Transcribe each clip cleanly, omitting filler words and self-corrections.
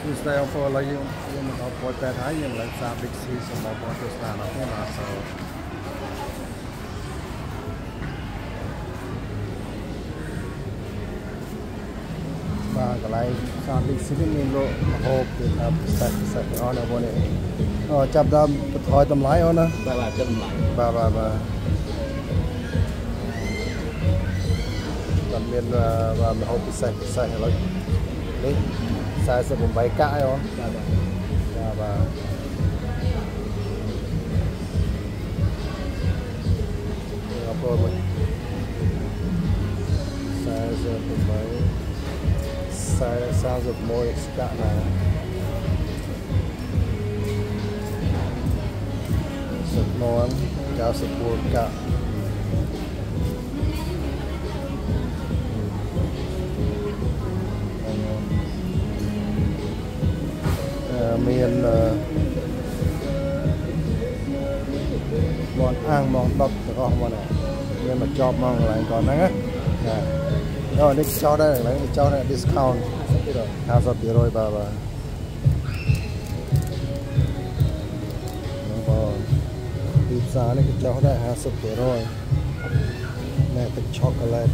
stay on for like you know poipet high you like sa big sea so more point to stand up here so và cái này sa big sea mình lộ hộp để làm sạch on ở bên này chập đâm thôi tầm lái on á bà châm lại bà tầm miền và hộp sạch rồi đấy sai sẽ cũng bay cãi không và rồi mình sai sẽ cũng bay sai sao được môi cả này sụp non cao sụp buồn cả miền món ăn món độc thì có không này nhưng mà chọn món lại còn nắng á rồi đi cho đây là cho này discount 50 rồi bà pizza này cho đây 50 rồi này cái chocolate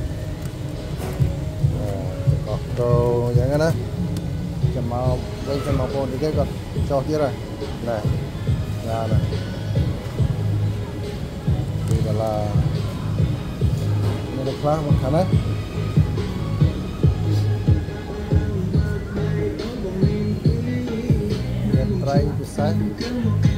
có đồ vậy đó chầm màu đây chầm màu bồn thì cái còn cho kia rồi này ra này thì là nó được khá một khả đấy try to say